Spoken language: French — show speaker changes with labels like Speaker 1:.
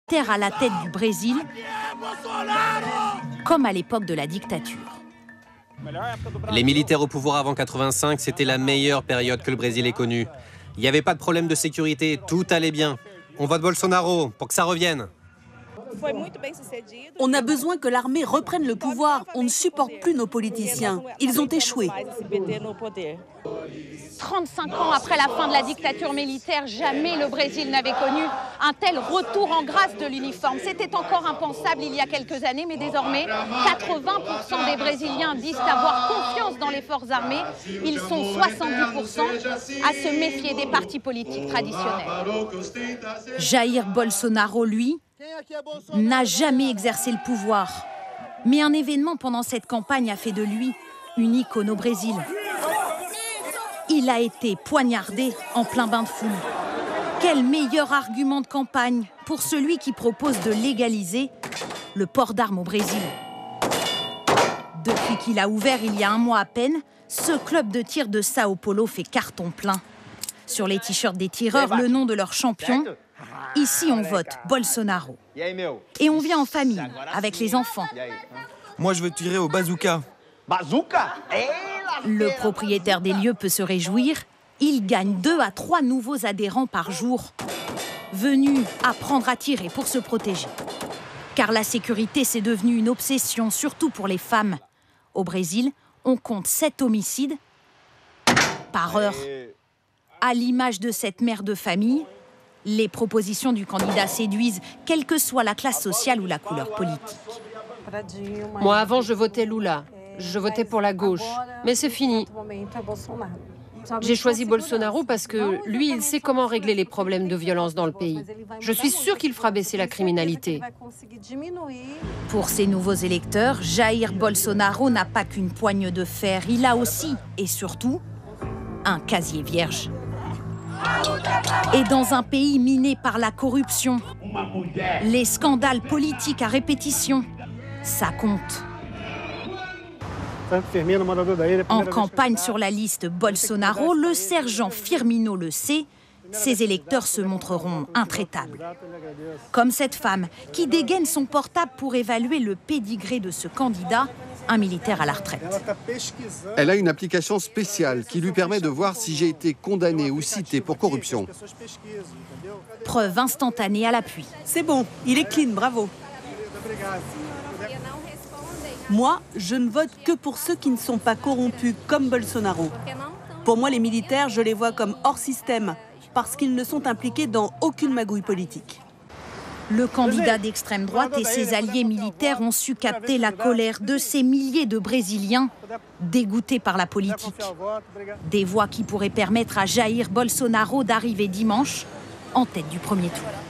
Speaker 1: militaire à la tête du Brésil, comme à l'époque de la dictature.
Speaker 2: Les militaires au pouvoir avant 85, c'était la meilleure période que le Brésil ait connue. Il n'y avait pas de problème de sécurité, tout allait bien. On vote Bolsonaro pour que ça revienne.
Speaker 3: On a besoin que l'armée reprenne le pouvoir. On ne supporte plus nos politiciens. Ils ont échoué.
Speaker 4: 35 ans après la fin de la dictature militaire, jamais le Brésil n'avait connu un tel retour en grâce de l'uniforme. C'était encore impensable il y a quelques années, mais désormais, 80% des Brésiliens disent avoir confiance dans les forces armées. Ils sont 70% à se méfier des partis politiques traditionnels.
Speaker 1: Jair Bolsonaro, lui, n'a jamais exercé le pouvoir. Mais un événement pendant cette campagne a fait de lui une icône au Brésil. Il a été poignardé en plein bain de foule. Quel meilleur argument de campagne pour celui qui propose de légaliser le port d'armes au Brésil. Depuis qu'il a ouvert il y a un mois à peine, ce club de tir de Sao Paulo fait carton plein. Sur les t-shirts des tireurs, le nom de leur champion. Ici, on vote Bolsonaro. Et on vient en famille, avec les enfants.
Speaker 5: Moi, je veux tirer au bazooka.
Speaker 1: Le propriétaire des lieux peut se réjouir. Il gagne 2 à 3 nouveaux adhérents par jour, venus apprendre à tirer pour se protéger. Car la sécurité, c'est devenu une obsession, surtout pour les femmes. Au Brésil, on compte 7 homicides par heure. À l'image de cette mère de famille, les propositions du candidat séduisent, quelle que soit la classe sociale ou la couleur politique.
Speaker 6: Moi, avant, je votais Lula. Je votais pour la gauche. Mais c'est fini. J'ai choisi Bolsonaro parce que lui, il sait comment régler les problèmes de violence dans le pays. Je suis sûre qu'il fera baisser la criminalité.
Speaker 1: Pour ces nouveaux électeurs, Jair Bolsonaro n'a pas qu'une poigne de fer. Il a aussi, et surtout, un casier vierge. Et dans un pays miné par la corruption, les scandales politiques à répétition, ça compte. En campagne sur la liste Bolsonaro, le sergent Firmino le sait, ses électeurs se montreront intraitables. Comme cette femme qui dégaine son portable pour évaluer le pédigré de ce candidat, un militaire à la retraite.
Speaker 7: Elle a une application spéciale qui lui permet de voir si j'ai été condamné ou cité pour corruption.
Speaker 1: Preuve instantanée à l'appui.
Speaker 3: C'est bon, il est clean, bravo. Moi, je ne vote que pour ceux qui ne sont pas corrompus comme Bolsonaro. Pour moi, les militaires, je les vois comme hors système, parce qu'ils ne sont impliqués dans aucune magouille politique.
Speaker 1: Le candidat d'extrême droite et ses alliés militaires ont su capter la colère de ces milliers de Brésiliens dégoûtés par la politique. Des voix qui pourraient permettre à Jair Bolsonaro d'arriver dimanche en tête du premier tour.